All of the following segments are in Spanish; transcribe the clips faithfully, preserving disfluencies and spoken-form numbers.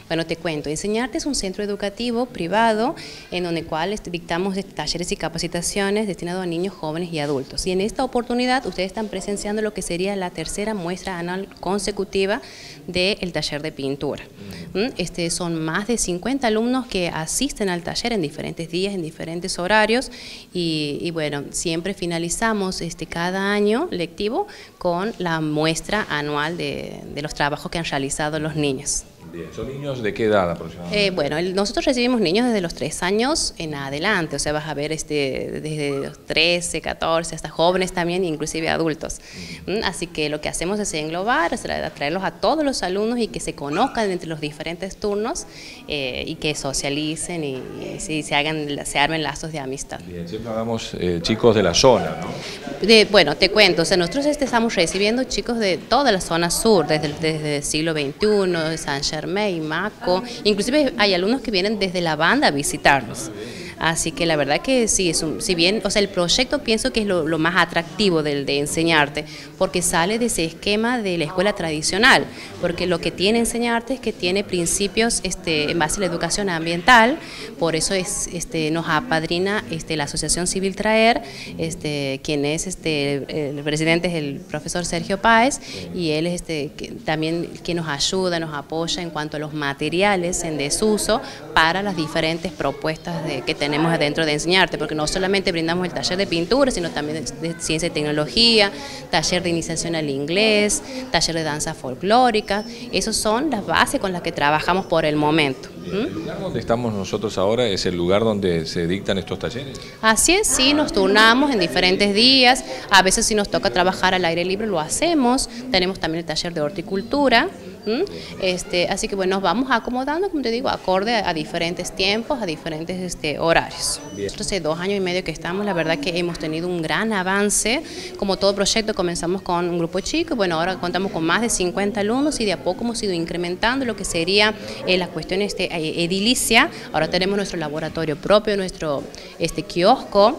Bueno, te cuento, Enseñarte es un centro educativo privado en donde cual dictamos talleres y capacitaciones destinados a niños, jóvenes y adultos. Y en esta oportunidad ustedes están presenciando lo que sería la tercera muestra anual consecutiva del taller de pintura. Este, son más de cincuenta alumnos que asisten al taller en diferentes días, en diferentes horarios y, y bueno, siempre finalizamos este, cada año lectivo con la muestra anual de, de los trabajos que han realizado los niños. Bien, ¿son niños de qué edad aproximadamente? Eh, bueno, el, nosotros recibimos niños desde los tres años en adelante, o sea, vas a ver este, desde los trece, catorce, hasta jóvenes también, inclusive adultos. Uh-huh. Así que lo que hacemos es englobar, es traerlos a todos los alumnos y que se conozcan entre los diferentes turnos eh, y que socialicen y, y, y se, hagan, se armen lazos de amistad. Bien, siempre hablamos eh, chicos de la zona, ¿no? De, bueno, te cuento, o sea, nosotros este, estamos recibiendo chicos de toda la zona sur, desde, desde el siglo veintiuno, de San Germain, Maco, inclusive hay alumnos que vienen desde la banda a visitarnos. Así que la verdad que sí, es un, si bien, o sea, el proyecto pienso que es lo, lo más atractivo del de Enseñarte, porque sale de ese esquema de la escuela tradicional, porque lo que tiene Enseñarte es que tiene principios este, en base a la educación ambiental, por eso es, este, nos apadrina este, la Asociación Civil Traer, este, quien es este, el presidente es el profesor Sergio Páez, y él es este, que, también quien nos ayuda, nos apoya en cuanto a los materiales en desuso para las diferentes propuestas de, que tenemos tenemos dentro de Enseñarte, porque no solamente brindamos el taller de pintura, sino también de, de ciencia y tecnología, taller de iniciación al inglés, taller de danza folclórica. Esas son las bases con las que trabajamos por el momento. ¿Mm? ¿El lugar donde estamos nosotros ahora es el lugar donde se dictan estos talleres? Así es, sí, nos turnamos en diferentes días, a veces si nos toca trabajar al aire libre lo hacemos, tenemos también el taller de horticultura. ¿Mm? Este, así que bueno, nos vamos acomodando, como te digo, acorde a, a diferentes tiempos, a diferentes este, horarios. Nosotros hace dos años y medio que estamos, la verdad que hemos tenido un gran avance. Como todo proyecto comenzamos con un grupo chico, bueno, ahora contamos con más de cincuenta alumnos y de a poco hemos ido incrementando lo que sería eh, la cuestión este, edilicia. Ahora tenemos nuestro laboratorio propio, nuestro este, kiosco,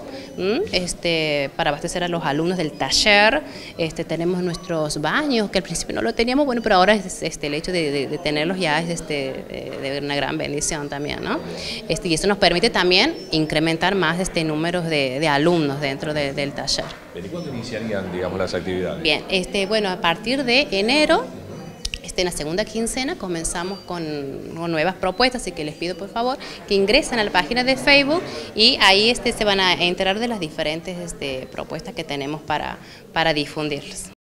este, para abastecer a los alumnos del taller. Este, tenemos nuestros baños, que al principio no lo teníamos, bueno, pero ahora es Este, el hecho de, de, de tenerlos ya es este, de una gran bendición también, ¿no? Este, y eso nos permite también incrementar más este números de, de alumnos dentro de, del taller. ¿Y cuándo iniciarían, digamos, las actividades? Bien, este, bueno, a partir de enero, este, en la segunda quincena comenzamos con, con nuevas propuestas, así que les pido por favor que ingresen a la página de Facebook y ahí este, se van a enterar de las diferentes este, propuestas que tenemos para, para difundirlas.